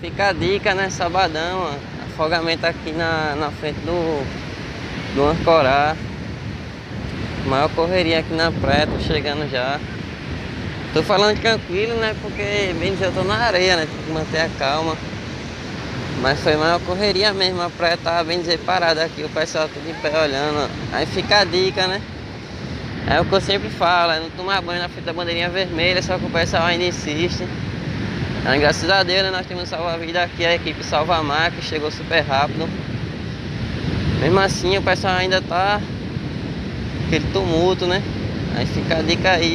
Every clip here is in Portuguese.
Fica a dica, né? Sabadão, ó, afogamento aqui na frente do Ancorá. Maior correria aqui na praia, tô chegando já. Tô falando tranquilo, né? Porque bem dizer, eu tô na areia, né? Tem que manter a calma. Mas foi maior correria mesmo, a praia tava bem dizer parada aqui, o pessoal tudo em pé olhando. Aí fica a dica, né? É o que eu sempre falo, é não tomar banho na frente da bandeirinha vermelha, só que o pessoal ainda insiste. Aí, graças a Deus, né, nós temos salva-vida aqui, a equipe Salvamar, que chegou super rápido. Mesmo assim, o pessoal ainda tá aquele tumulto, né? Aí fica a dica aí.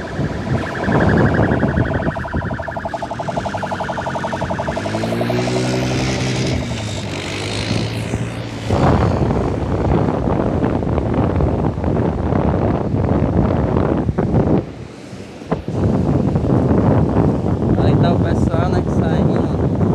Aí tá o pessoal, né, que saindo.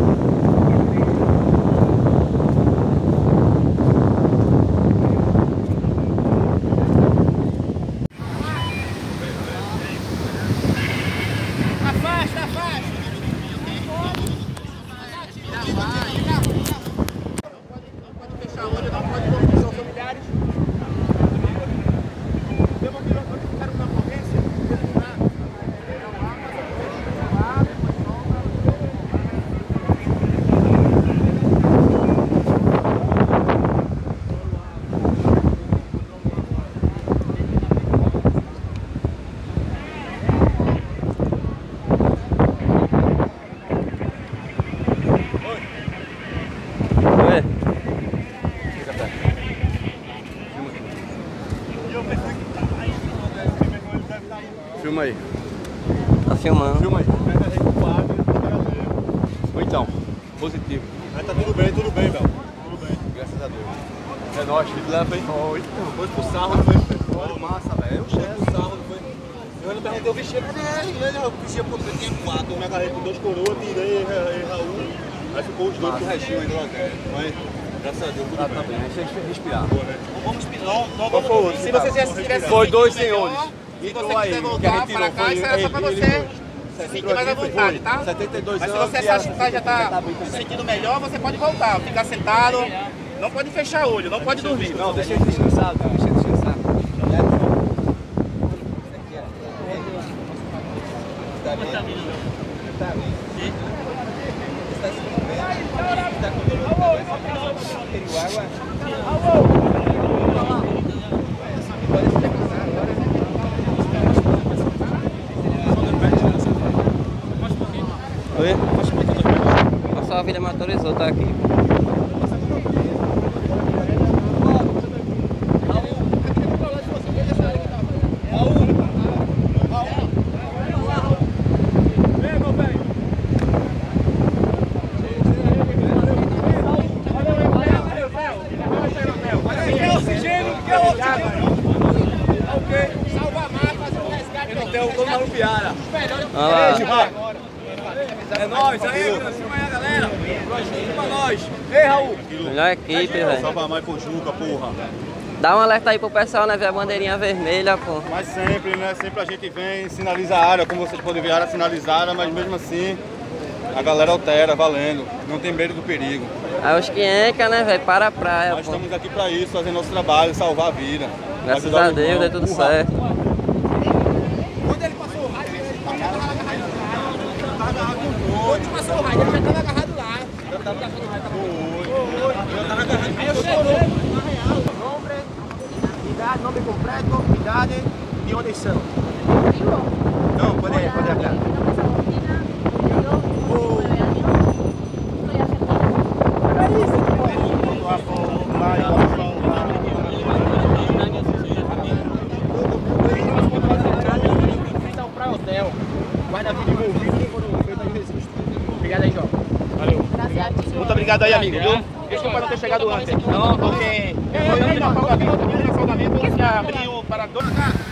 Filma aí. Tá filmando. Filma aí. Então, positivo. Mas tá tudo bem, Bel. Tudo bem. Graças a Deus. É nóis, filho. Leva aí. Foi pro sarro, não foi? Olha, massa, velho. Foi pro sarro, não foi? Eu ainda perguntei o vestido, eu vestia por tinha 4, eu me agarrei com 2 coroas, tirei Raul, aí ficou os dois com o restinho ainda lá dentro. Mas, graças a Deus, tudo bem. Tá bem, deixa eu respirar. Boa, né? Vamos respirar. Qual foi o outro? Se você já tivesse Foi dois melhor, senhores. se você Entrou aí, quiser que a voltar gente para tirou, cá, foi isso era só para você sentir mais à vontade, tá? 72 Mas se anos. você achar que já tá se sentindo melhor, você pode voltar, ficar sentado, não pode fechar o olho, não pode dormir. Não, deixa ele descansar, cara. Deixa ele descansar. Tá bem. Tá bem. Está se bem. Está com água. Oi? Passou a vida motorizou, tá aqui. É nóis, aí, filma aí a galera. Filma nós. Ei, Raul. Melhor equipe, velho. Salvamar e Pojuca, porra. Dá um alerta aí pro pessoal, né? Ver a bandeirinha vermelha, pô. Mas sempre, né? Sempre a gente vem, sinaliza a área, como vocês podem ver, a área sinalizada, mas mesmo assim a galera altera, valendo. Não tem medo do perigo. Aí os que encam, né, velho? Para a praia, Nós pô. estamos aqui pra isso, fazer nosso trabalho, salvar a vida. Graças Ajudar a o Deus, irmão. deu tudo Urra. certo. Quando ele passou o raio, ele tava agarrado lá. Quando ele passou o raio, ele já tava agarrado lá. Eu tava agarrado no raio, tava agarrado. Aí eu cheguei. Nome, nome completo, idade e onde são. Não, pode hablar. Guarda-vida envolvido quando feito aí registro. Obrigado aí, João. Valeu. Muito obrigado aí, amigo. Desculpa não ter chegado antes. Não, porque foi no afogamento, você abriu para dois.